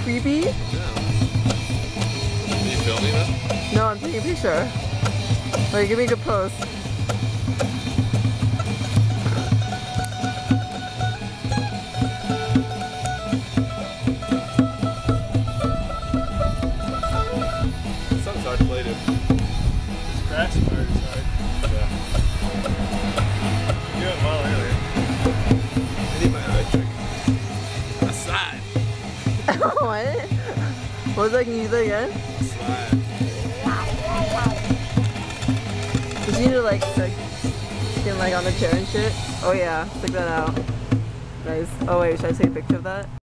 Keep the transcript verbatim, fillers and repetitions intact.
freebie? Yeah. Are you filming that? No, I'm taking a picture. Wait, give me a good pose. This song's hard to play, dude. This crash part is hard. Yeah. You're doing well earlier. I need my eye trick. Aside. What? What was that? Can you do that again? Slide. Did you need to like stick him like on the chair and shit? Oh yeah, stick that out. Nice. Oh wait, should I take a picture of that?